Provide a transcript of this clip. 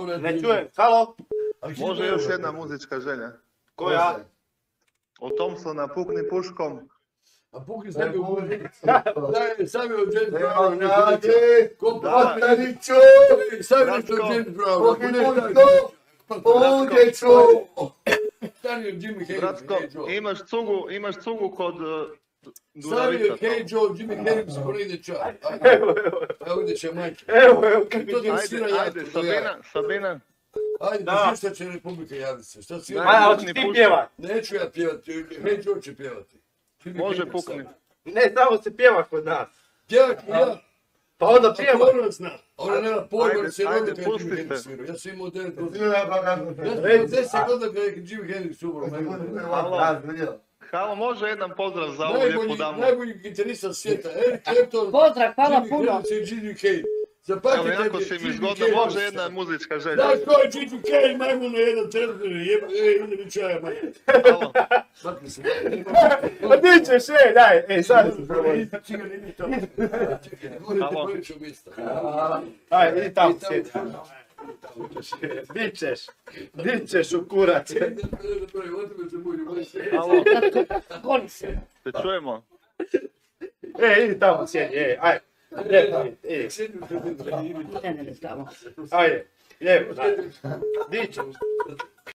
Ne čujem, halo? Može još jedna muzička želja. Koja? Od Thompsona Pukni puškom. A pukni sebi u buzi. Daj, sami od James Nema Browna. nade, Kopataniću! Sami nešto od James Browna. Pukni puškom, ovdje ću. Stani od Jimi Hendrix. Bratko, imaš cugu kod Stavi Duravica. od Hey Joe, Jimi Hendrix, ko ne ide čak. Evo ide će majke. Evo, Ajde, Sabina. Ajde, da šta će Republika javiti se. Šta si a hoćeš ti pjevat? Neću ja pjevati, Hey Joe će pjevati. Može pukni. Ne, samo se pjeva kod nas. Pjevati ja. Pa onda A pjeva. ona zna. Ona nema pojma da se rodio kad je Jimi pustite. Hendrix svirao. Ja sam imao 9 godina. Svira pa kako Ja sam se. imao 10 godina kad je Jimi Hendrix umro. Halo, može jedan pozdrav za ovu lijepu damu. Najbolji gitarista svijeta. Eric Clapton. Pozdrav, hvala Jimi puno. Hendrix i Gigi Cage. Evo, Zapamtite jako si mi zgodno, može jedna muzička želja. Znaš ko je Gigi Cage, majmun na jedan telefon, onda mi čaja majmun. Halo. Makni se. Pa ti ćeš, daj, sad. Halo. Aj, idi tamo sjedi. Di ćeš u kurac. Halo, Goni se. te čujemo? Idi tamo sjedi, aj. Lijepo, idi. Ne, tamo. Ajde, lijepo, daj. Di ćeš?